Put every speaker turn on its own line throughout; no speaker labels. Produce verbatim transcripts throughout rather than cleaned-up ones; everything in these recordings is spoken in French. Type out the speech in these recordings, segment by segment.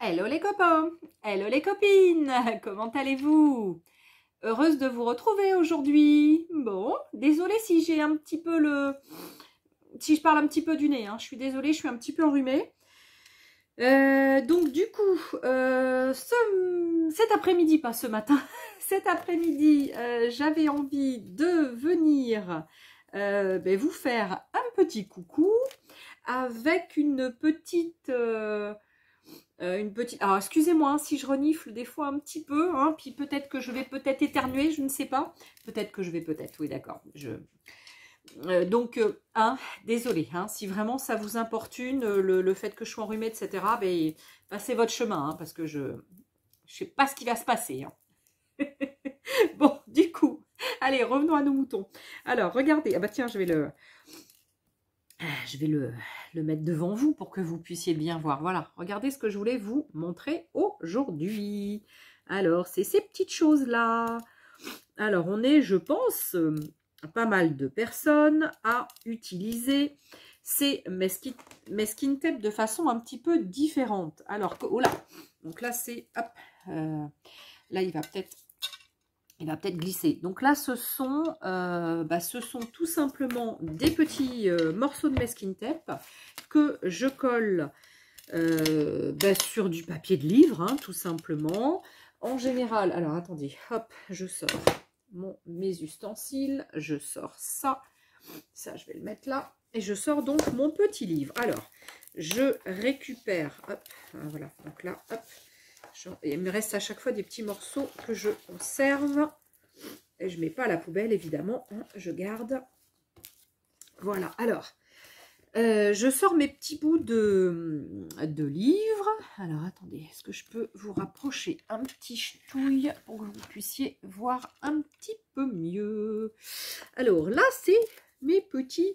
Hello les copains, hello les copines, comment allez-vous? Heureuse de vous retrouver aujourd'hui. Bon, désolée si j'ai un petit peu le... Si je parle un petit peu du nez, hein. Je suis désolée, je suis un petit peu enrhumée. Euh, donc du coup, euh, ce... cet après-midi, pas ce matin, cet après-midi, euh, j'avais envie de venir euh, ben, vous faire un petit coucou avec une petite... Euh, Euh, une petite... Alors, excusez-moi hein, si je renifle des fois un petit peu, hein, puis peut-être que je vais peut-être éternuer, je ne sais pas. Peut-être que je vais peut-être, oui, d'accord. Je... Euh, donc, euh, hein, désolé, hein, si vraiment ça vous importune, euh, le, le fait que je sois enrhumée, et cetera, ben, passez votre chemin, hein, parce que je ne sais pas ce qui va se passer. Hein. Bon, du coup, allez, revenons à nos moutons. Alors, regardez, ah bah tiens, je vais le... Je vais le, le mettre devant vous pour que vous puissiez bien voir. Voilà, regardez ce que je voulais vous montrer aujourd'hui. Alors, c'est ces petites choses-là. Alors, on est, je pense, euh, pas mal de personnes à utiliser ces mesquin, mesquin tape de façon un petit peu différente. Alors, oh là, donc là, c'est, hop, euh, là, il va peut-être... Il va peut-être glisser. Donc là, ce sont, euh, bah, ce sont tout simplement des petits euh, morceaux de mesquin tape que je colle euh, bah, sur du papier de livre, hein, tout simplement. En général, alors attendez, hop, je sors mon, mes ustensiles, je sors ça, ça je vais le mettre là, et je sors donc mon petit livre. Alors, je récupère, hop, voilà, donc là, hop, il me reste à chaque fois des petits morceaux que je conserve. Et je ne mets pas à la poubelle, évidemment. Hein, je garde. Voilà. Alors, euh, je sors mes petits bouts de, de livres. Alors, attendez. Est-ce que je peux vous rapprocher un petit ch'touille pour que vous puissiez voir un petit peu mieux? Alors, là, c'est mes petits,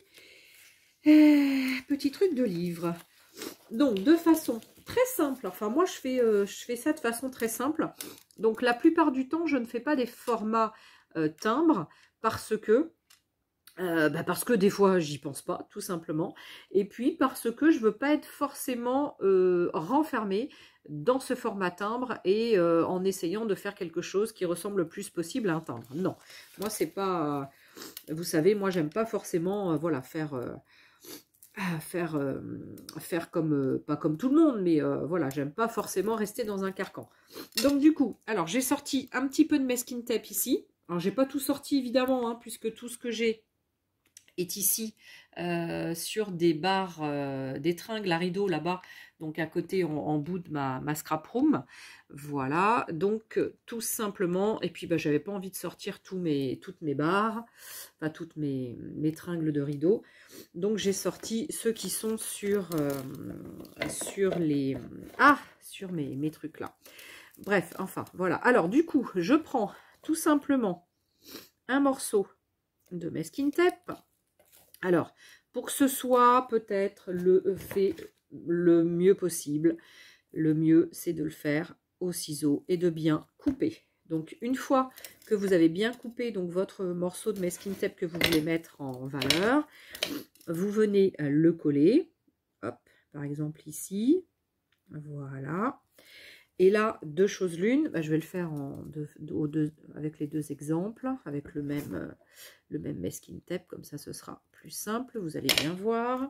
euh, petits trucs de livres. Donc, de façon très simple. Enfin, moi, je fais, euh, je fais ça de façon très simple. Donc, la plupart du temps, je ne fais pas des formats euh, timbres parce que, euh, bah parce que des fois, j'y pense pas, tout simplement. Et puis, parce que je veux pas être forcément euh, renfermée dans ce format timbre et euh, en essayant de faire quelque chose qui ressemble le plus possible à un timbre. Non, moi, c'est pas... Euh, vous savez, moi, j'aime pas forcément, euh, voilà, faire... Euh, faire, euh, faire comme, euh, pas comme tout le monde, mais euh, voilà, j'aime pas forcément rester dans un carcan. Donc du coup, alors j'ai sorti un petit peu de mesquin tape ici. Alors j'ai pas tout sorti évidemment, hein, puisque tout ce que j'ai est ici euh, sur des barres, euh, des tringles à rideau là-bas, donc à côté en, en bout de ma, ma scrap room. Voilà, donc euh, tout simplement, et puis bah, j'avais pas envie de sortir tous mes, toutes mes barres, enfin toutes mes, mes tringles de rideau. Donc j'ai sorti ceux qui sont sur, euh, sur les... Ah, sur mes, mes trucs là. Bref, enfin, voilà. Alors du coup, je prends tout simplement un morceau de mesquin tape. Alors, pour que ce soit peut-être le fait le mieux possible, le mieux c'est de le faire au ciseau et de bien couper. Donc une fois que vous avez bien coupé donc votre morceau de mesquin tape que vous voulez mettre en valeur, vous venez le coller. Hop, par exemple ici. Voilà. Et là, deux choses l'une, bah, je vais le faire en deux, deux, avec les deux exemples, avec le même, euh, le même mesquin tape, comme ça ce sera plus simple, vous allez bien voir.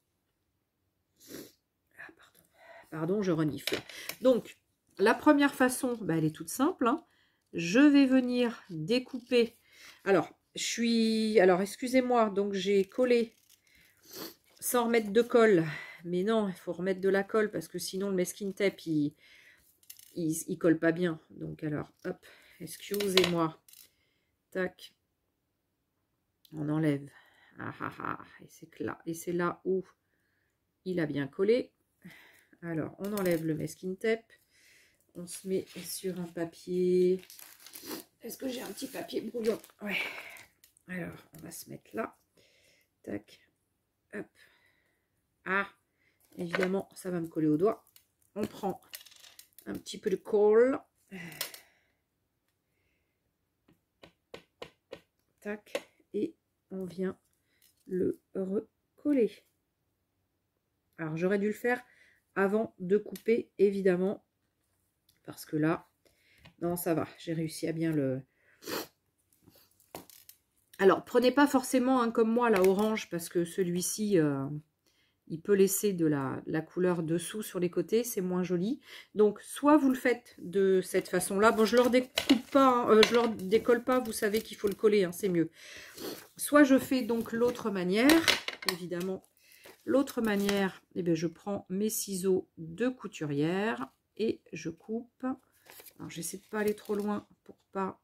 Ah, pardon. pardon, je renifle. Donc, la première façon, bah, elle est toute simple. Hein. Je vais venir découper. Alors, je suis... Alors, excusez-moi, donc j'ai collé sans remettre de colle. Mais non, il faut remettre de la colle parce que sinon le mesquin tape, il... Il, il colle pas bien. Donc alors, hop, excusez-moi. Tac. On enlève. Ah ah ah. Et c'est là. Et c'est là où il a bien collé. Alors, on enlève le mesquin tape. On se met sur un papier. Est-ce que j'ai un petit papier brouillon? Ouais. Alors, on va se mettre là. Tac. Hop. Ah. Évidemment, ça va me coller au doigt. On prend un petit peu de colle. Tac, et on vient le recoller. Alors j'aurais dû le faire avant de couper, évidemment. Parce que là, non, ça va. J'ai réussi à bien le... Alors, prenez pas forcément un comme moi, la orange, parce que celui-ci, euh, il peut laisser de la, de la couleur dessous sur les côtés, c'est moins joli. Donc, soit vous le faites de cette façon-là. Bon, je leur découpe pas, hein, euh, je leur décolle pas, vous savez qu'il faut le coller, hein, c'est mieux. Soit je fais donc l'autre manière, évidemment. L'autre manière, eh bien, je prends mes ciseaux de couturière et je coupe. Alors, j'essaie de pas aller trop loin pour pas...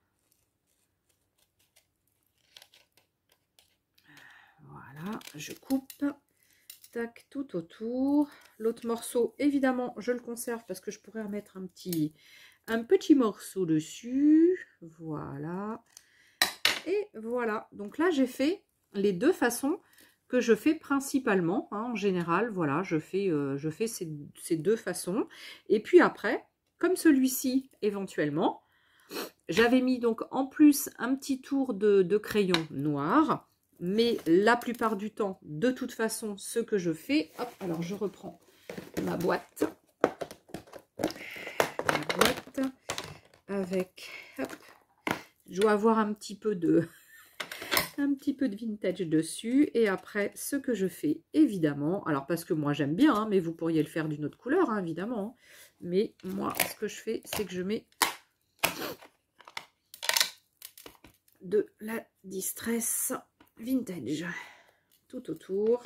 Voilà, je coupe, tac, tout autour. L'autre morceau, évidemment, je le conserve parce que je pourrais remettre un petit, un petit morceau dessus. Voilà. Et voilà. Donc là, j'ai fait les deux façons que je fais principalement. Hein, en général, voilà, je fais, euh, je fais ces, ces deux façons. Et puis après, comme celui-ci, éventuellement, j'avais mis donc en plus un petit tour de, de crayon noir. Mais la plupart du temps, de toute façon, ce que je fais... Hop, alors je reprends ma boîte. Ma boîte avec... Hop, je dois avoir un petit peu de... un petit peu de vintage dessus. Et après, ce que je fais, évidemment... Alors, parce que moi, j'aime bien, hein, mais vous pourriez le faire d'une autre couleur, hein, évidemment. Mais moi, ce que je fais, c'est que je mets de la Distress vintage tout autour.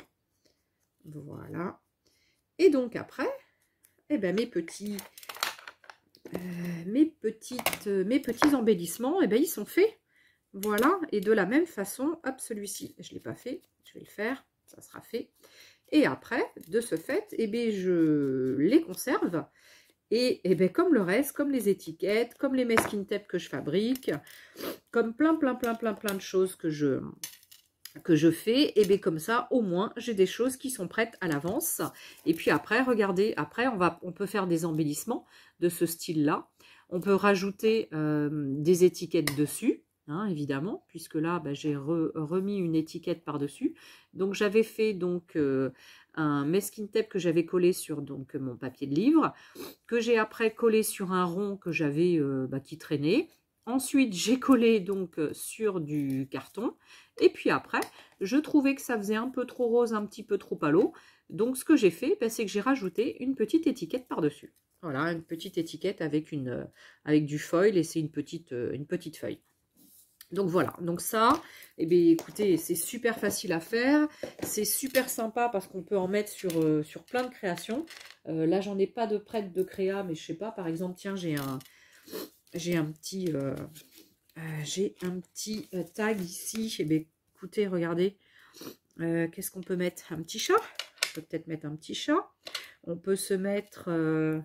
Voilà. Et donc après, eh ben mes petits euh, mes petites mes petits embellissements, eh ben ils sont faits. Voilà. Et de la même façon, hop, celui-ci, je l'ai pas fait, je vais le faire, ça sera fait. Et après, de ce fait, eh ben je les conserve. Et, eh ben comme le reste, comme les étiquettes, comme les masking tape que je fabrique, comme plein plein plein plein plein de choses que je que je fais, et bien comme ça au moins j'ai des choses qui sont prêtes à l'avance. Et puis après, regardez, après on va on peut faire des embellissements de ce style là, on peut rajouter euh, des étiquettes dessus, hein, évidemment, puisque là bah, j'ai re, remis une étiquette par dessus. Donc j'avais fait donc euh, un masking tape que j'avais collé sur donc mon papier de livre, que j'ai après collé sur un rond que j'avais euh, bah, qui traînait. Ensuite, j'ai collé donc sur du carton. Et puis après, je trouvais que ça faisait un peu trop rose, un petit peu trop pâle. Donc, ce que j'ai fait, ben, c'est que j'ai rajouté une petite étiquette par-dessus. Voilà, une petite étiquette avec, une, avec du foil et c'est une petite, une petite feuille. Donc voilà, donc ça, eh bien, écoutez, c'est super facile à faire. C'est super sympa parce qu'on peut en mettre sur, euh, sur plein de créations. Euh, là, j'en ai pas de prête de créa, mais je sais pas, par exemple, tiens, j'ai un... J'ai un petit, euh, euh, j'ai un petit euh, tag ici. Eh bien, écoutez, regardez. Euh, Qu'est-ce qu'on peut mettre? Un petit chat. On peut peut-être mettre un petit chat. On peut se mettre... Euh,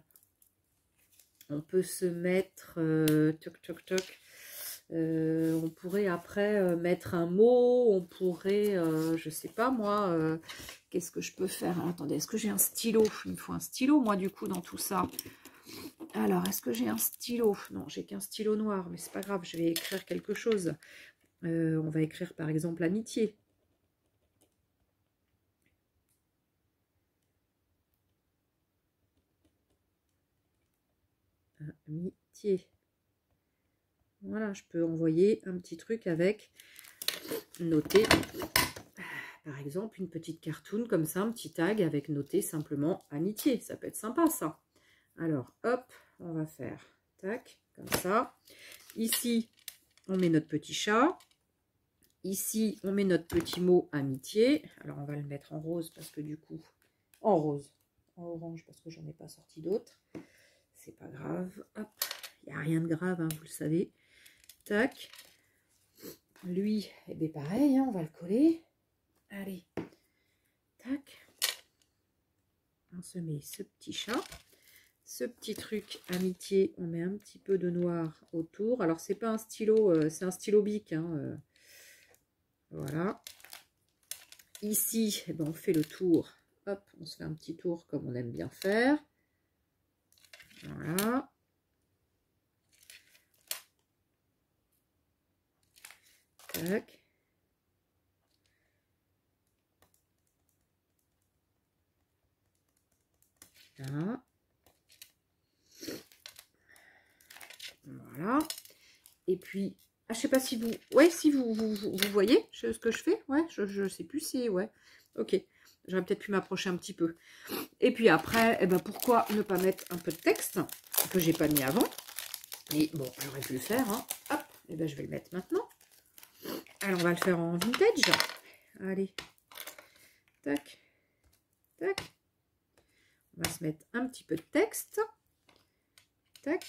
on peut se mettre... Euh, toc, toc, toc. Euh, on pourrait après euh, mettre un mot. On pourrait... Euh, je sais pas, moi... Euh, qu'est-ce que je peux faire? Attendez, est-ce que j'ai un stylo? Il me faut un stylo, moi, du coup, dans tout ça. Alors, est-ce que j'ai un stylo? Non, j'ai qu'un stylo noir, mais c'est pas grave, je vais écrire quelque chose. Euh, on va écrire par exemple amitié. Amitié. Voilà, je peux envoyer un petit truc avec noter, par exemple, une petite cartoon comme ça, un petit tag avec noté simplement amitié. Ça peut être sympa, ça. Alors, hop, on va faire tac, comme ça. Ici, on met notre petit chat. Ici, on met notre petit mot amitié. Alors, on va le mettre en rose parce que du coup, en rose, en orange parce que j'en ai pas sorti d'autres. C'est pas grave. Hop, il n'y a rien de grave, hein, vous le savez. Tac. Lui, eh bien pareil, hein, on va le coller. Allez, tac. On se met ce petit chat. Ce petit truc amitié, on met un petit peu de noir autour. Alors, c'est pas un stylo, euh, c'est un stylo bic. Hein, euh. Voilà. Ici, eh ben, on fait le tour. Hop, on se fait un petit tour comme on aime bien faire. Voilà. Tac. Là. Voilà. Et puis, ah, je sais pas si vous... Ouais, si vous, vous, vous, vous voyez ce que je fais. Ouais, je, je sais plus si... Ouais, ok. J'aurais peut-être pu m'approcher un petit peu. Et puis après, eh ben, pourquoi ne pas mettre un peu de texte que j'ai pas mis avant. Et bon, j'aurais pu le faire. Hein. Hop, et ben, je vais le mettre maintenant. Alors, on va le faire en vintage. Allez. Tac. Tac. On va se mettre un petit peu de texte. Tac.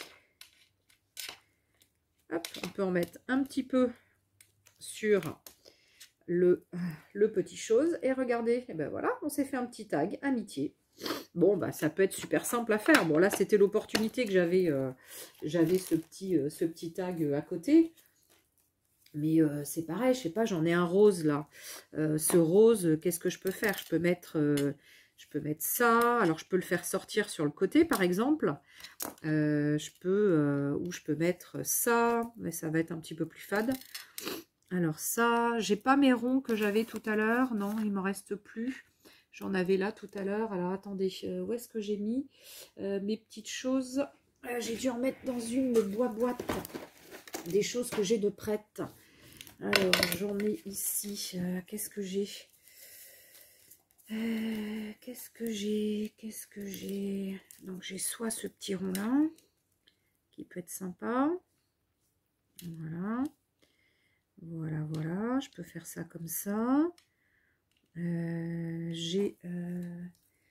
Hop, on peut en mettre un petit peu sur le, le petit chose. Et regardez, et ben voilà, on s'est fait un petit tag, amitié. Bon, bah ça peut être super simple à faire. Bon, là, c'était l'opportunité que j'avais euh, j'avais ce petit, euh, ce petit tag à côté. Mais euh, c'est pareil, je sais pas, j'en ai un rose là. Euh, ce rose, qu'est-ce que je peux faire? Je peux mettre... Euh, Je peux mettre ça, alors je peux le faire sortir sur le côté par exemple. Euh, je peux, euh, ou je peux mettre ça, mais ça va être un petit peu plus fade. Alors ça, j'ai pas mes ronds que j'avais tout à l'heure, non, il m'en reste plus. J'en avais là tout à l'heure, alors attendez, euh, où est-ce que j'ai mis euh, mes petites choses? euh, J'ai dû en mettre dans une boîte, des choses que j'ai de prêtes. Alors j'en ai ici, euh, qu'est-ce que j'ai? Euh, qu'est-ce que j'ai Qu'est-ce que j'ai Donc, j'ai soit ce petit rond-là, qui peut être sympa. Voilà. Voilà, voilà. Je peux faire ça comme ça. Euh, j'ai... Euh,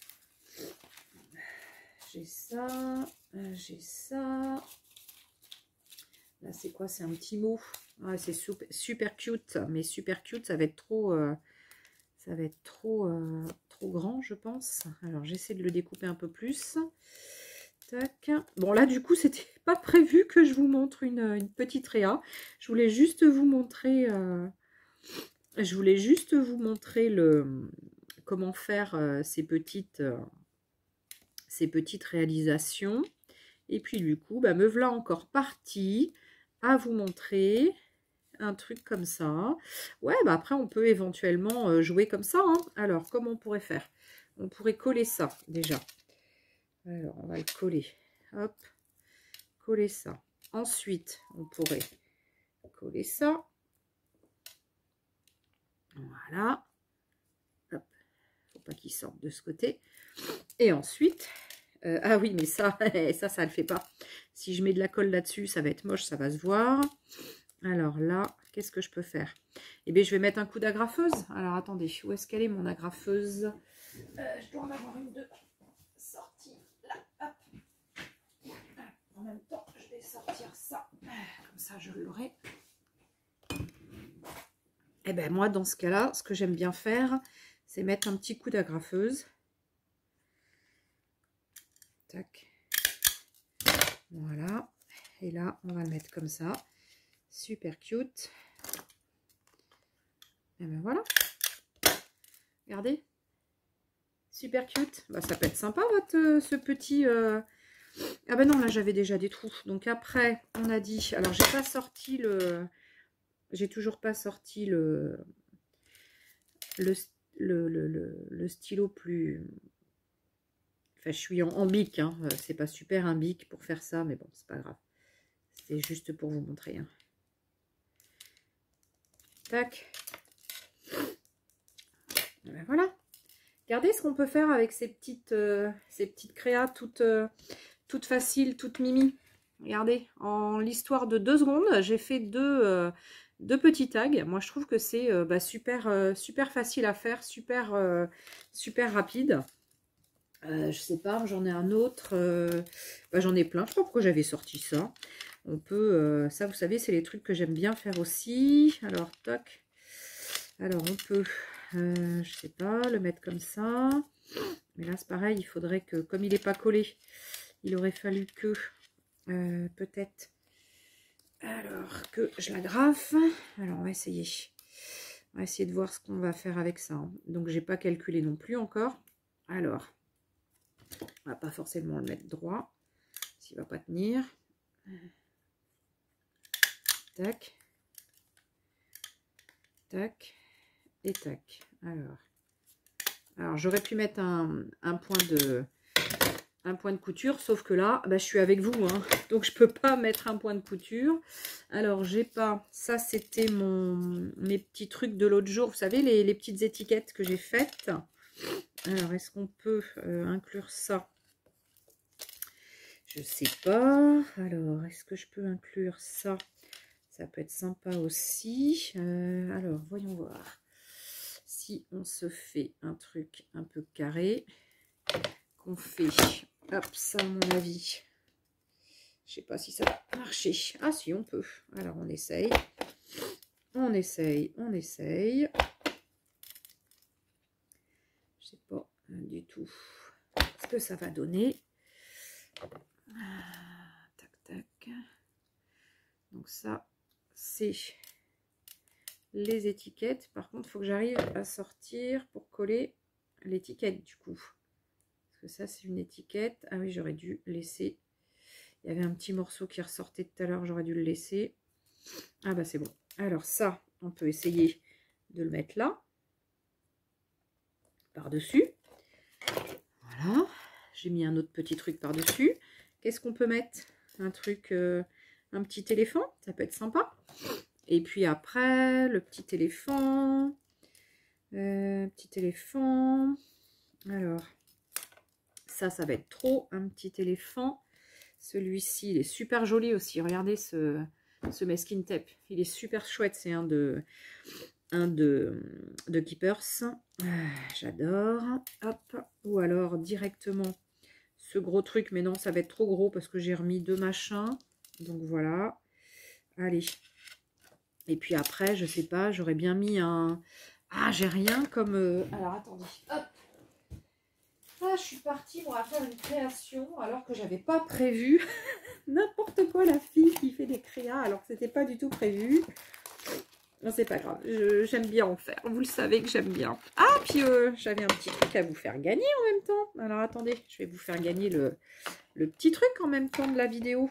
j'ai ça. Euh, j'ai ça. Là, c'est quoi? C'est un petit mot. Ah, c'est super, super cute. Mais super cute, ça va être trop... Euh, ça va être trop, euh, trop grand, je pense. Alors, j'essaie de le découper un peu plus. Tac. Bon, là, du coup, c'était pas prévu que je vous montre une, une petite réa. Je voulais juste vous montrer... Euh, je voulais juste vous montrer le, comment faire euh, ces, petites, euh, ces petites réalisations. Et puis, du coup, bah, me voilà encore partie à vous montrer... un truc comme ça. Ouais, bah après, on peut éventuellement euh, jouer comme ça. Hein. Alors, comment on pourrait faire? On pourrait coller ça, déjà. Alors, on va le coller. Hop. Coller ça. Ensuite, on pourrait coller ça. Voilà. Hop. Faut pas qu'il sorte de ce côté. Et ensuite... Euh, ah oui, mais ça, ça, ça le fait pas. Si je mets de la colle là-dessus, ça va être moche, ça va se voir. Alors là, qu'est-ce que je peux faire? Eh bien, je vais mettre un coup d'agrafeuse. Alors, attendez, où est-ce qu'elle est, mon agrafeuse? euh, Je dois en avoir une de sortie. Là, hop. En même temps, je vais sortir ça. Comme ça, je l'aurai. Eh bien, moi, dans ce cas-là, ce que j'aime bien faire, c'est mettre un petit coup d'agrafeuse. Tac. Voilà. Et là, on va le mettre comme ça. Super cute. Et ben voilà. Regardez. Super cute. Bah, ça peut être sympa, votre, euh, ce petit... Euh... Ah ben non, là, j'avais déjà des trous. Donc après, on a dit... Alors, j'ai pas sorti le... J'ai toujours pas sorti le... Le, le, le, le, le stylo plus... Enfin, je suis en, en bic. Hein. C'est pas super un bic pour faire ça, mais bon, c'est pas grave. C'est juste pour vous montrer. Hein. Tac. Et ben voilà. Regardez ce qu'on peut faire avec ces petites, euh, ces petites créas toutes, euh, toutes faciles, toutes mimi. Regardez, en l'histoire de deux secondes, j'ai fait deux, euh, deux petits tags. Moi, je trouve que c'est euh, bah, super, euh, super facile à faire, super, euh, super rapide. Euh, je sais pas, j'en ai un autre. Euh, bah, j'en ai plein. Je sais pas pourquoi j'avais sorti ça. On peut, euh, ça, vous savez, c'est les trucs que j'aime bien faire aussi. Alors, toc. Alors, on peut, euh, je sais pas, le mettre comme ça. Mais là, c'est pareil, il faudrait que, comme il n'est pas collé, il aurait fallu que, euh, peut-être, alors, que je l'agrafe. Alors, on va essayer. On va essayer de voir ce qu'on va faire avec ça. Hein. Donc, j'ai pas calculé non plus encore. Alors, on va pas forcément le mettre droit, s'il va pas tenir. Tac. Tac. Et tac. Alors, alors j'aurais pu mettre un, un point de un point de couture, sauf que là, bah, je suis avec vous, hein, donc je peux pas mettre un point de couture. Alors, j'ai pas... Ça, c'était mon mes petits trucs de l'autre jour. Vous savez, les, les petites étiquettes que j'ai faites. Alors, est-ce qu'on peut euh, inclure ça? Je sais pas. Alors, est-ce que je peux inclure ça? Ça peut être sympa aussi. Euh, alors, voyons voir. Si on se fait un truc un peu carré, qu'on fait... Hop, ça, à mon avis. Je sais pas si ça va marcher. Ah, si, on peut. Alors, on essaye. On essaye, on essaye. Je sais pas du tout ce que ça va donner. Ah, tac, tac. Donc ça, c'est les étiquettes. Par contre, il faut que j'arrive à sortir pour coller l'étiquette du coup. Parce que ça, c'est une étiquette. Ah oui, j'aurais dû laisser. Il y avait un petit morceau qui ressortait tout à l'heure. J'aurais dû le laisser. Ah bah c'est bon. Alors ça, on peut essayer de le mettre là. Par-dessus. Voilà. J'ai mis un autre petit truc par-dessus. Qu'est-ce qu'on peut mettre? Un truc, euh, un petit éléphant. Ça peut être sympa. Et puis après, le petit éléphant. Euh, petit éléphant. Alors, ça, ça va être trop. Un petit éléphant. Celui-ci, il est super joli aussi. Regardez ce, ce masking tape. Il est super chouette. C'est un de, un de, de Keepers. Ah, j'adore. Hop. Ou alors directement ce gros truc. Mais non, ça va être trop gros parce que j'ai remis deux machins. Donc voilà. Allez. Et puis après, je sais pas, j'aurais bien mis un... Ah, j'ai rien comme... Euh... Alors, attendez. Hop. Ah, je suis partie, on va faire une création alors que j'avais pas prévu. N'importe quoi, la fille qui fait des créas alors que c'était pas du tout prévu. Non, c'est pas grave. J'aime bien en faire. Vous le savez que j'aime bien. Ah, puis euh, j'avais un petit truc à vous faire gagner en même temps. Alors, attendez, je vais vous faire gagner le, le petit truc en même temps de la vidéo.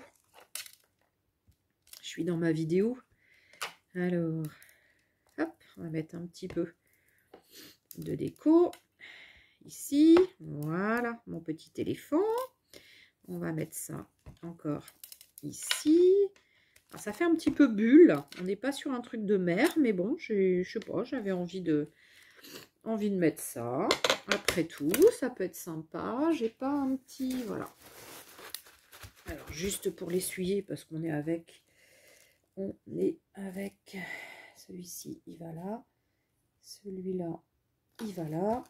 Je suis dans ma vidéo. Alors, hop, on va mettre un petit peu de déco. Ici, voilà, mon petit éléphant. On va mettre ça encore ici. Alors, ça fait un petit peu bulle. On n'est pas sur un truc de mer, mais bon, je sais pas, j'avais envie de, envie de mettre ça. Après tout, ça peut être sympa. J'ai pas un petit, voilà. Alors, juste pour l'essuyer, parce qu'on est avec... On est avec celui-ci, il va là. Celui-là, il va là.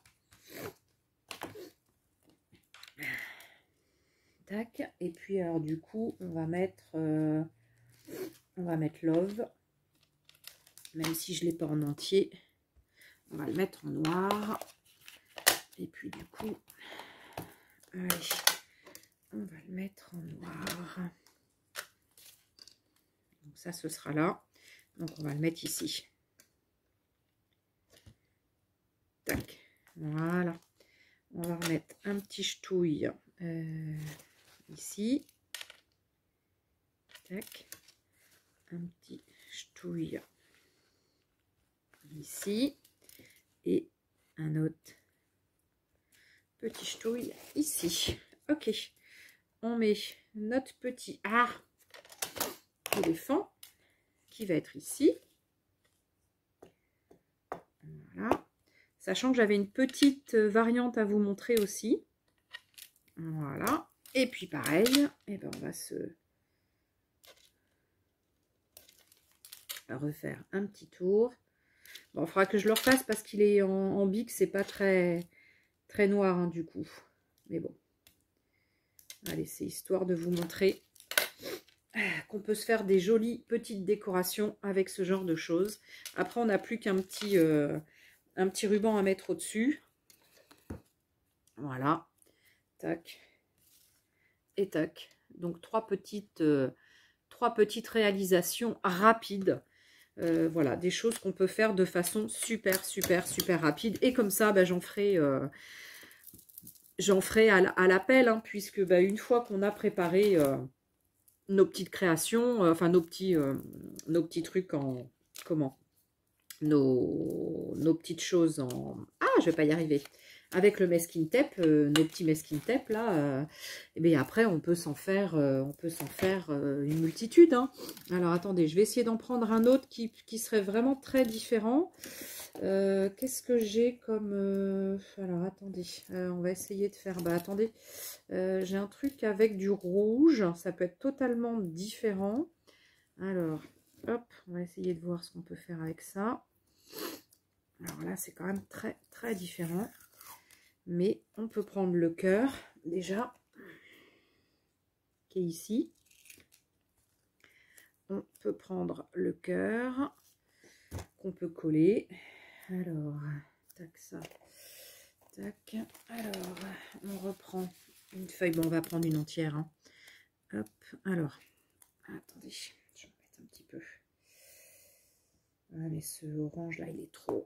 Tac. Et puis, alors, du coup, on va mettre... Euh, on va mettre Love. Même si je ne l'ai pas en entier. On va le mettre en noir. Et puis, du coup... Allez, on va le mettre en noir. Donc ça, ce sera là. Donc, on va le mettre ici. Tac. Voilà. On va remettre un petit ch'touille euh, ici. Tac. Un petit ch'touille ici. Et un autre petit ch'touille ici. Ok. On met notre petit... Ah, éléphant qui va être ici. Voilà. Sachant que j'avais une petite variante à vous montrer aussi. Voilà. Et puis pareil, et ben on va se refaire un petit tour. Bon, il faudra que je le refasse parce qu'il est en, en bic, c'est pas très, très noir hein, du coup. Mais bon. Allez, c'est histoire de vous montrer qu'on peut se faire des jolies petites décorations avec ce genre de choses. Après, on n'a plus qu'un petit, euh, un petit ruban à mettre au-dessus. Voilà. Tac. Et tac. Donc, trois petites, euh, trois petites réalisations rapides. Euh, voilà, des choses qu'on peut faire de façon super, super, super rapide. Et comme ça, bah, j'en ferai... Euh, j'en ferai à l'appel, hein, puisque bah, une fois qu'on a préparé... Euh, nos petites créations, euh, enfin nos petits, euh, nos petits trucs en, comment, nos, nos petites choses en, ah je vais pas y arriver, avec le masking tape, euh, nos petits masking tape là, euh, et bien après on peut s'en faire, euh, on peut s'en faire euh, une multitude. Hein. Alors attendez, je vais essayer d'en prendre un autre qui, qui serait vraiment très différent. Euh, Qu'est-ce que j'ai comme... Euh, alors attendez, euh, on va essayer de faire... Bah attendez, euh, j'ai un truc avec du rouge, ça peut être totalement différent. Alors, hop, on va essayer de voir ce qu'on peut faire avec ça. Alors là, c'est quand même très, très différent. Mais on peut prendre le cœur, déjà, qui est ici. On peut prendre le cœur, qu'on peut coller. Alors, tac, ça, tac. Alors, on reprend une feuille. Bon, on va prendre une entière. Hein. Hop, alors, attendez, je vais mettre un petit peu. Ah, mais ce orange-là, il est trop...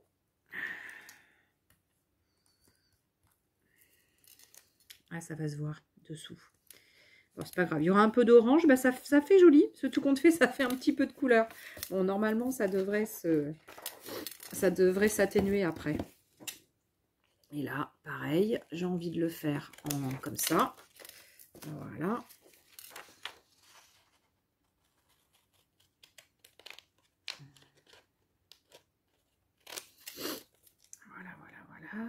Ah, ça va se voir dessous. Bon, c'est pas grave. Il y aura un peu d'orange. Bah, ça, ça fait joli. Ce tout compte fait, ça fait un petit peu de couleur. Bon, normalement, ça devrait se... Ça devrait s'atténuer après. Et là, pareil, j'ai envie de le faire en comme ça. Voilà. Voilà, voilà, voilà.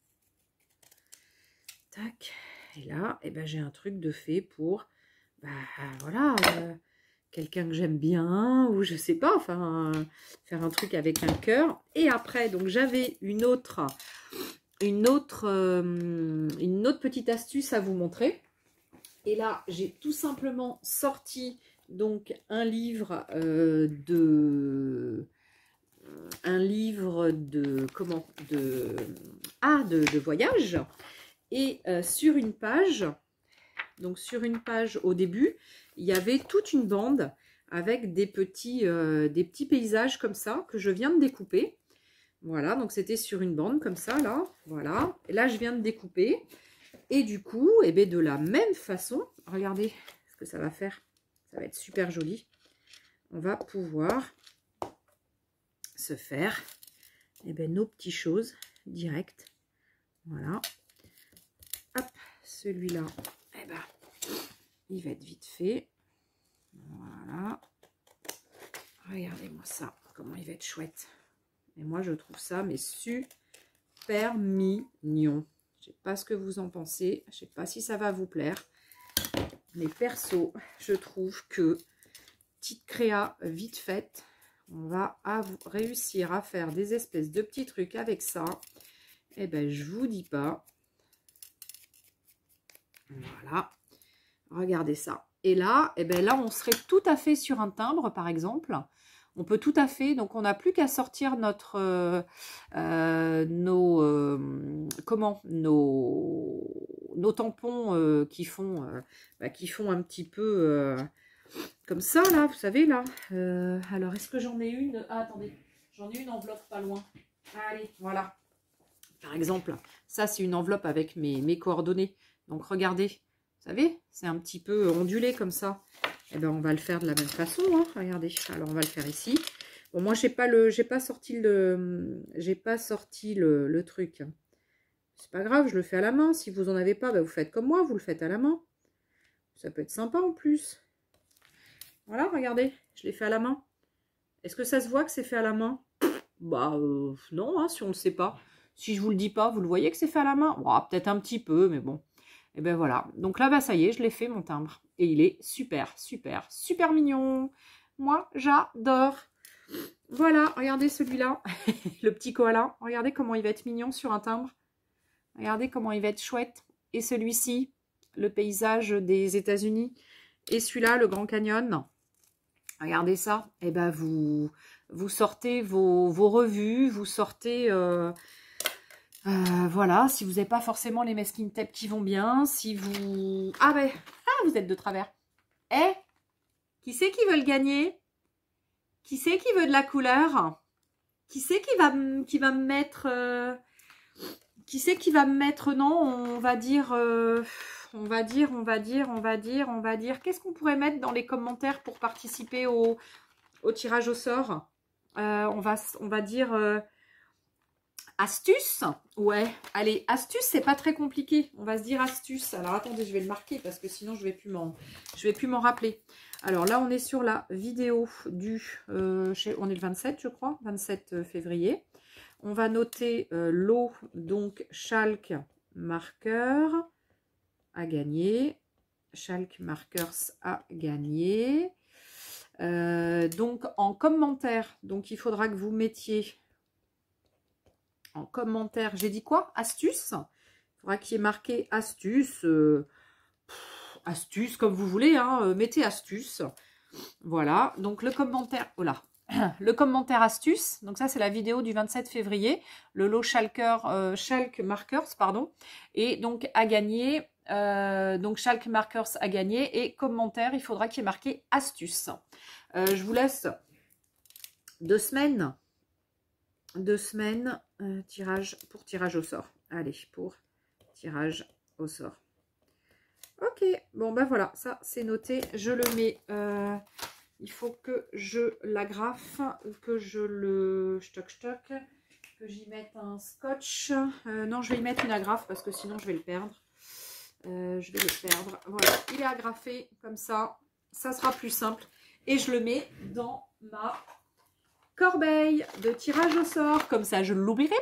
Tac. Et là, eh ben, j'ai un truc de fait pour, bah, voilà, euh, quelqu'un que j'aime bien, ou je sais pas, enfin, euh, faire un truc avec un cœur. Et après, donc, j'avais une autre, une autre, euh, une autre petite astuce à vous montrer. Et là, j'ai tout simplement sorti, donc, un livre euh, de... un livre de, comment, de, ah, de, de voyage. Et euh, sur une page, donc sur une page au début, il y avait toute une bande avec des petits, euh, des petits paysages comme ça que je viens de découper. Voilà, donc c'était sur une bande comme ça, là. Voilà, et là je viens de découper. Et du coup, eh bien, de la même façon, regardez ce que ça va faire. Ça va être super joli. On va pouvoir se faire eh bien, nos petites choses directes. Voilà. Hop, celui-là, eh ben, il va être vite fait. Voilà. Regardez-moi ça, comment il va être chouette. Et moi, je trouve ça, mais super mignon. Je ne sais pas ce que vous en pensez. Je ne sais pas si ça va vous plaire. Mais perso, je trouve que petite créa vite faite, on va réussir à faire des espèces de petits trucs avec ça. Eh ben, je vous dis pas. Voilà, regardez ça. Et là, eh ben là, on serait tout à fait sur un timbre, par exemple. On peut tout à fait, donc on n'a plus qu'à sortir notre, euh, euh, nos, euh, comment, nos, nos tampons euh, qui font, euh, bah, qui font un petit peu euh, comme ça là, vous savez là. Euh, alors, est-ce que j'en ai une? Ah, attendez, j'en ai une enveloppe pas loin. Allez, voilà. Par exemple, ça c'est une enveloppe avec mes, mes coordonnées. Donc regardez, vous savez, c'est un petit peu ondulé comme ça. Et eh ben on va le faire de la même façon. Hein. Regardez, alors on va le faire ici. Bon, moi j'ai pas le, j'ai pas sorti le, j'ai pas sorti le, le truc. C'est pas grave, je le fais à la main. Si vous en avez pas, ben vous faites comme moi, vous le faites à la main. Ça peut être sympa en plus. Voilà, regardez, je l'ai fait à la main. Est-ce que ça se voit que c'est fait à la main? Bah euh, non, hein, si on le sait pas. Si je vous le dis pas, vous le voyez que c'est fait à la main? Bon, peut-être un petit peu, mais bon. Et ben voilà. Donc là, bah ça y est, je l'ai fait mon timbre. Et il est super, super, super mignon. Moi, j'adore. Voilà, regardez celui-là. Le petit koala. Regardez comment il va être mignon sur un timbre. Regardez comment il va être chouette. Et celui-ci, le paysage des États-Unis. Et celui-là, le Grand Canyon. Regardez ça. Et ben vous, vous sortez vos, vos revues, vous sortez... Euh, Euh, voilà, si vous n'avez pas forcément les masking tape qui vont bien, si vous... Ah ben, ah, vous êtes de travers. Eh, qui c'est qui veut le gagner? Qui c'est qui veut de la couleur? Qui c'est qui va, qui va me mettre... Euh... Qui c'est qui va me mettre... Non, on va dire... Euh... On va dire, on va dire, on va dire, on va dire... Qu'est-ce qu'on pourrait mettre dans les commentaires pour participer au, au tirage au sort? euh, on, va, on va dire... Euh... Astuce? Ouais, allez, astuce, c'est pas très compliqué. On va se dire astuce. Alors, attendez, je vais le marquer parce que sinon, je vais plus m'en je vais plus m'en rappeler. Alors là, on est sur la vidéo du... Euh, chez, on est le vingt-sept, je crois, vingt-sept février. On va noter euh, l'eau, donc Schalk Marker à gagner. Schalk Markers à gagner. Euh, donc, en commentaire, donc il faudra que vous mettiez... En commentaire, j'ai dit quoi? Astuce. Il faudra qu'il y ait marqué astuce. Euh, pff, astuce, comme vous voulez. Hein, euh, mettez astuce. Voilà. Donc, le commentaire... Oh là. Le commentaire astuce. Donc, ça, c'est la vidéo du vingt-sept février. Le lot Schalker, euh, Schalk Markers, pardon. Et donc, à gagner. Euh, donc, Schalk Markers à gagner. Et commentaire, il faudra qu'il y ait marqué astuce. Euh, je vous laisse deux semaines. Deux semaines, euh, tirage pour tirage au sort. Allez, pour tirage au sort. Ok, bon ben voilà, ça c'est noté. Je le mets, euh, il faut que je l'agrafe, que je le stock stock, que j'y mette un scotch. Euh, non, je vais y mettre une agrafe parce que sinon je vais le perdre. Euh, je vais le perdre. Voilà, il est agrafé comme ça. Ça sera plus simple. Et je le mets dans ma... corbeille de tirage au sort, comme ça je ne l'oublierai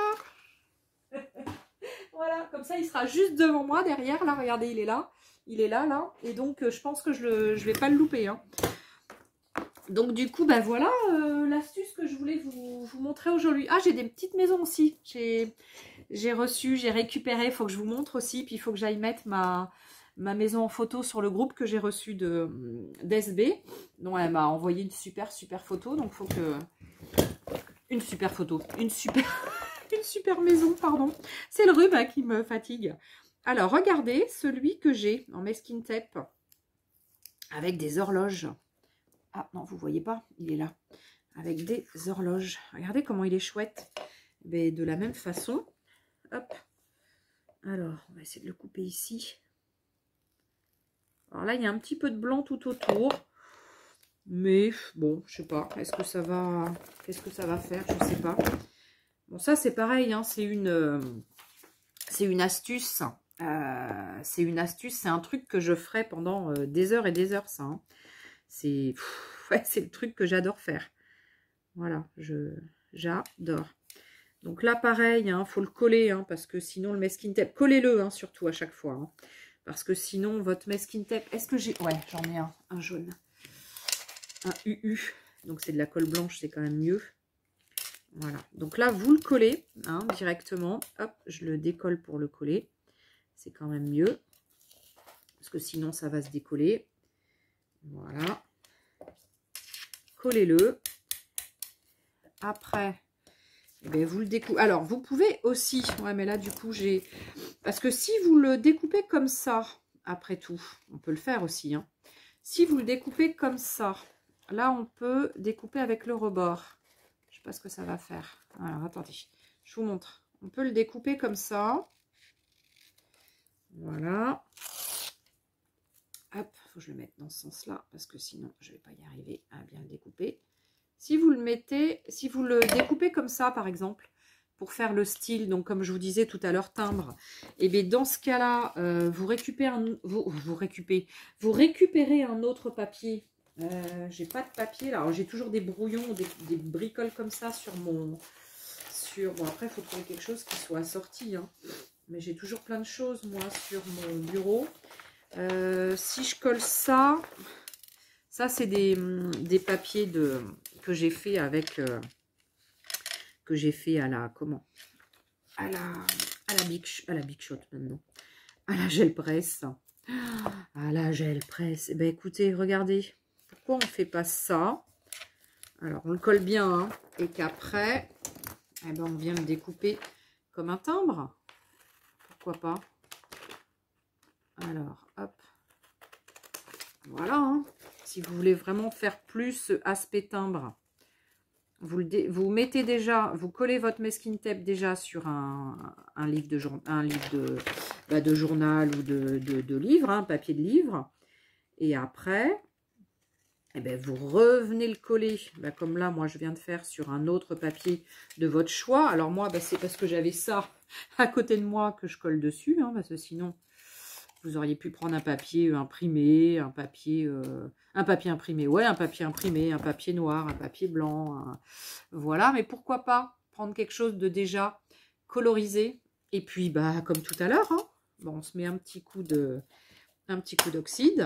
pas. Voilà, comme ça il sera juste devant moi derrière, là regardez il est là, il est là là, et donc euh, je pense que je ne je vais pas le louper. Hein. Donc du coup ben voilà euh, l'astuce que je voulais vous, vous montrer aujourd'hui. Ah j'ai des petites maisons aussi, j'ai reçu, j'ai récupéré, il faut que je vous montre aussi, puis il faut que j'aille mettre ma... ma maison en photo sur le groupe que j'ai reçu de d'S B. Donc elle m'a envoyé une super super photo. Donc il faut que... Une super photo. Une super... une super maison, pardon. C'est le rhume hein, qui me fatigue. Alors regardez celui que j'ai en masking tape. Avec des horloges. Ah non, vous voyez pas, il est là. Avec des horloges. Regardez comment il est chouette. Mais de la même façon. Hop. Alors, on va essayer de le couper ici. Alors là, il y a un petit peu de blanc tout autour. Mais bon, je sais pas. Est-ce que ça va... Qu'est-ce que ça va faire? Je sais pas. Bon, ça, c'est pareil. Hein, c'est une... Euh, c'est une astuce. Euh, c'est une astuce. C'est un truc que je ferai pendant euh, des heures et des heures, ça. Hein. C'est... Ouais, c'est le truc que j'adore faire. Voilà. je J'adore. Donc là, pareil. Il hein, faut le coller. Hein, parce que sinon, le masking tape... Collez-le, hein, surtout, à chaque fois. Hein. Parce que sinon, votre masking tape... Est-ce que j'ai... Ouais, j'en ai un, un jaune. Un U U. Donc, c'est de la colle blanche, c'est quand même mieux. Voilà. Donc là, vous le collez hein, directement. Hop, je le décolle pour le coller. C'est quand même mieux. Parce que sinon, ça va se décoller. Voilà. Collez-le. Après, eh bien, vous le découpez. Alors, vous pouvez aussi... Ouais, mais là, du coup, j'ai... Parce que si vous le découpez comme ça, après tout, on peut le faire aussi. Hein. Si vous le découpez comme ça, là, on peut découper avec le rebord. Je ne sais pas ce que ça va faire. Alors, attendez, je vous montre. On peut le découper comme ça. Voilà. Hop, il faut que je le mette dans ce sens-là, parce que sinon, je ne vais pas y arriver à bien le découper. Si vous le mettez, si vous le découpez comme ça, par exemple, pour faire le style, donc comme je vous disais tout à l'heure, timbre, et bien dans ce cas-là, euh, vous récupérez un, vous, vous récupérez, vous récupérez un autre papier. Euh, j'ai pas de papier là, j'ai toujours des brouillons, des, des bricoles comme ça sur mon, sur, bon après il faut trouver quelque chose qui soit assorti, hein. Mais j'ai toujours plein de choses moi sur mon bureau. Euh, si je colle ça, ça c'est des, des papiers de que j'ai fait avec euh, que j'ai fait à la comment à la à la big à la big shot maintenant à la gel presse à la gel presse. Et ben écoutez, regardez, pourquoi on fait pas ça? Alors on le colle bien hein, et qu'après eh ben on vient le découper comme un timbre, pourquoi pas? Alors hop, voilà hein. Si vous voulez vraiment faire plus aspect timbre, vous, le vous mettez déjà, vous collez votre masking tape déjà sur un, un livre, de, un livre de, bah de journal ou de, de, de livre, hein, papier de livre. Et après, et bien vous revenez le coller, ben, comme là, moi, je viens de faire sur un autre papier de votre choix. Alors moi, ben, c'est parce que j'avais ça à côté de moi que je colle dessus, hein, parce que sinon, vous auriez pu prendre un papier imprimé, un papier, euh, un papier imprimé, ouais, un papier imprimé, un papier noir, un papier blanc, un... voilà. Mais pourquoi pas prendre quelque chose de déjà colorisé. Et puis, bah, comme tout à l'heure, hein, bon, on se met un petit coup de, un petit coup d'oxyde.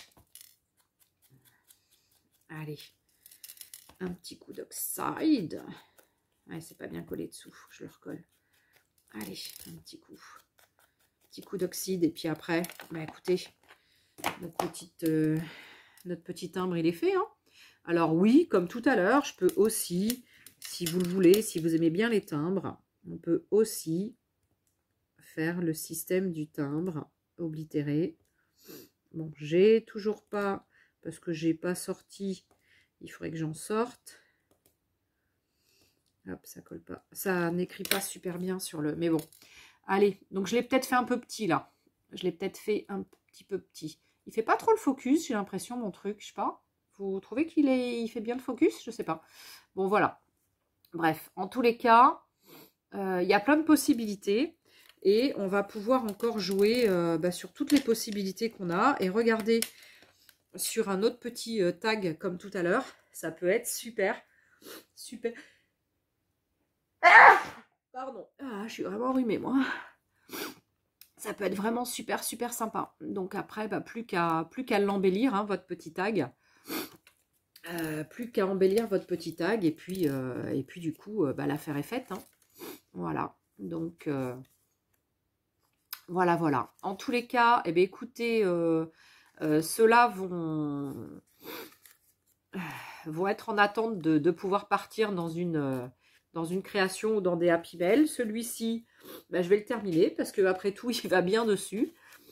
Allez, un petit coup d'oxyde. Ouais, c'est pas bien collé dessous, je le recolle. Allez, un petit coup. Petit coup d'oxyde. Et puis après, bah, écoutez, notre, petite, euh, notre petit timbre, il est fait. Hein. Alors oui, comme tout à l'heure, je peux aussi, si vous le voulez, si vous aimez bien les timbres, on peut aussi faire le système du timbre oblitéré. Bon, j'ai toujours pas, parce que j'ai pas sorti, il faudrait que j'en sorte. Hop, ça colle pas. Ça n'écrit pas super bien sur le... Mais bon, allez. Donc, je l'ai peut-être fait un peu petit, là. Je l'ai peut-être fait un petit peu petit. Il fait pas trop le focus, j'ai l'impression, mon truc. Je sais pas. Vous trouvez qu'il est... il fait bien le focus? Je sais pas. Bon, voilà. Bref, en tous les cas, euh, il y a plein de possibilités. Et on va pouvoir encore jouer euh, bah, sur toutes les possibilités qu'on a. Et regardez sur un autre petit euh, tag comme tout à l'heure. Ça peut être super. Super. Ah, pardon. Ah, je suis vraiment enrhumée, moi. Ça peut être vraiment super, super sympa. Donc après, bah, plus qu'à plus qu'à l'embellir, hein, votre petit tag. Euh, plus qu'à embellir votre petit tag. Et puis, euh, et puis du coup, euh, bah, l'affaire est faite. Hein. Voilà. Donc... Euh, Voilà, voilà. En tous les cas, eh bien, écoutez, euh, euh, ceux-là vont, vont être en attente de, de pouvoir partir dans une, euh, dans une création ou dans des Happy Mail. Celui-ci, ben, je vais le terminer parce qu'après tout, il va bien dessus.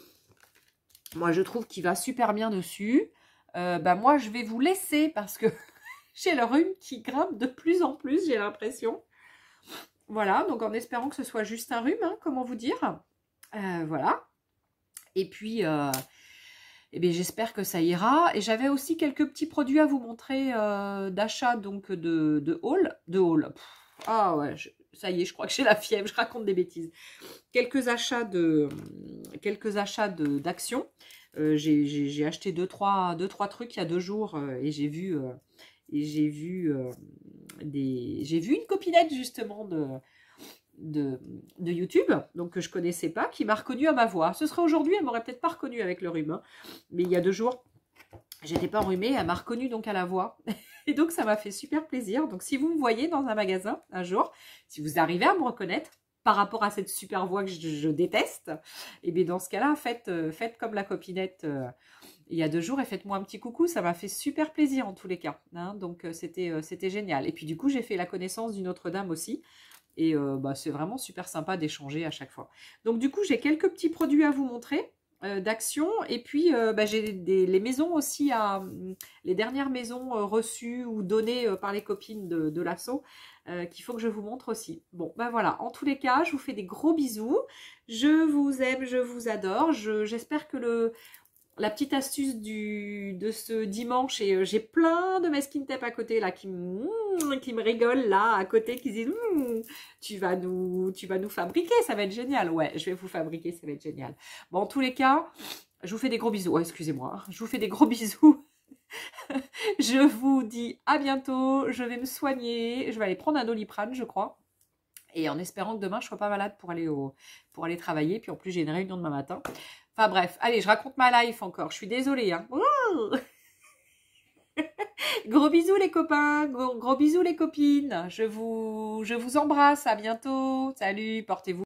Moi, je trouve qu'il va super bien dessus. Euh, ben, moi, je vais vous laisser parce que j'ai le rhume qui grimpe de plus en plus, j'ai l'impression. Voilà, donc en espérant que ce soit juste un rhume, hein, comment vous dire. Euh, voilà. Et puis, euh, eh bien, j'espère que ça ira. Et j'avais aussi quelques petits produits à vous montrer euh, d'achat, donc de, de haul. De haul. Pff, ah ouais, je, ça y est, je crois que j'ai la fièvre, je raconte des bêtises. Quelques achats de quelques achats de d'actions. Euh, j'ai acheté deux trois, deux, trois trucs il y a deux jours euh, et j'ai vu, euh, et j'ai vu, euh, des, j'ai vu une copinette justement de... De, de YouTube, donc que je connaissais pas, qui m'a reconnue à ma voix. Ce serait aujourd'hui, elle m'aurait peut-être pas reconnue avec le rhume, hein. Mais il y a deux jours, j'étais pas enrhumée, elle m'a reconnue donc à la voix. Et donc ça m'a fait super plaisir. Donc si vous me voyez dans un magasin un jour, si vous arrivez à me reconnaître par rapport à cette super voix que je, je déteste, et bien dans ce cas-là, faites, faites comme la copinette euh, il y a deux jours et faites-moi un petit coucou. Ça m'a fait super plaisir en tous les cas, hein. Donc euh, c'était euh, c'était génial. Et puis du coup, j'ai fait la connaissance d'une autre dame aussi. Et euh, bah, c'est vraiment super sympa d'échanger à chaque fois. Donc du coup, j'ai quelques petits produits à vous montrer euh, d'action. Et puis, euh, bah, j'ai les maisons aussi, à, les dernières maisons euh, reçues ou données euh, par les copines de, de l'assaut euh, qu'il faut que je vous montre aussi. Bon, ben bah, voilà. En tous les cas, je vous fais des gros bisous. Je vous aime, je vous adore. J'espère que le... La petite astuce du, de ce dimanche, et euh, j'ai plein de masking tape à côté là qui, mm, qui me rigolent là à côté, qui disent mm, tu vas nous tu vas nous fabriquer, ça va être génial. Ouais, je vais vous fabriquer, ça va être génial. Bon, en tous les cas, je vous fais des gros bisous. Oh, excusez-moi, je vous fais des gros bisous. Je vous dis à bientôt. Je vais me soigner. Je vais aller prendre un Doliprane, je crois. Et en espérant que demain, je ne sois pas malade pour aller, au, pour aller travailler. Puis en plus, j'ai une réunion demain matin. Enfin bref, allez, je raconte ma life encore. Je suis désolée. Hein. Gros bisous les copains, gros, gros bisous les copines. Je vous, je vous embrasse. À bientôt. Salut, portez-vous.